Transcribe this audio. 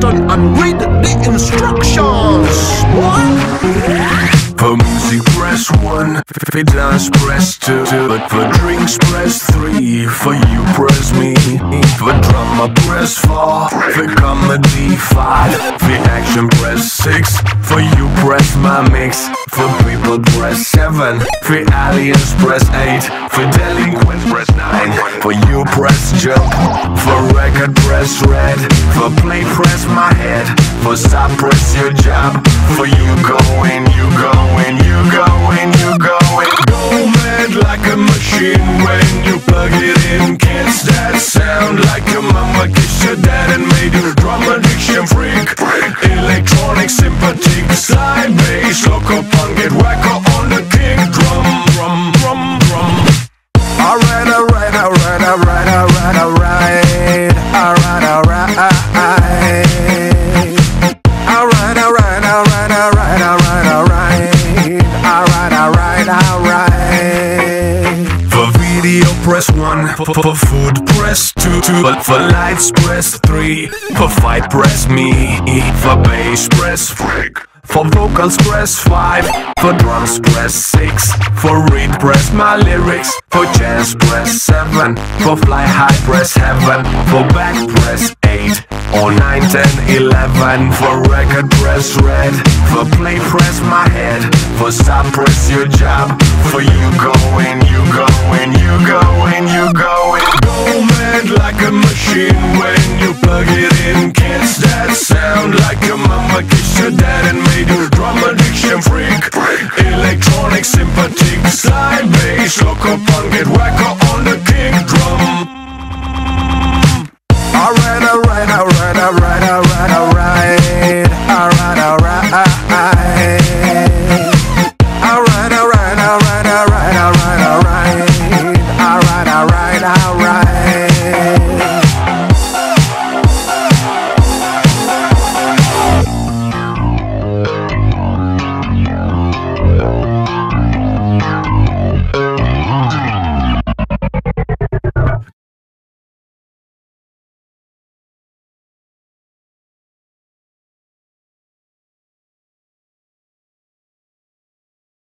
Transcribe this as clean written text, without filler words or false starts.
button and read the instructions. For music press 1, for dance press 2, but for drinks press 3, for you press me, for drama press 4, for comedy 5, for action press 6, for you press my mix, for people press 7, for aliens press 8, for delinquents press 9, for you press jump, for record press red, for play press my head, for stop press your job, for you going, you going, you going, you going. Go mad like a machine when you plug it in. Can't that sound like your mama kissed your dad and made you a drum addiction freak? Electronic, Simpatique, slide bass, local punk, get wacko on the kick drum, drum, drum, drum. Alright, alright, alright, alright, alright, alright, alright, alright. Alright, alright, alright, alright, alright, alright. Alright, alright, alright. For video press 1, for food press 2, but for lights press 3, for fight press me, for bass press freak, for vocals press 5, for drums press 6, for read press my lyrics, for jazz press 7, for fly high press heaven, for back press 8, or 9, 10, 11, for record press red, for play press my head, for stop press your job, for you going, you going, you going, you going. Go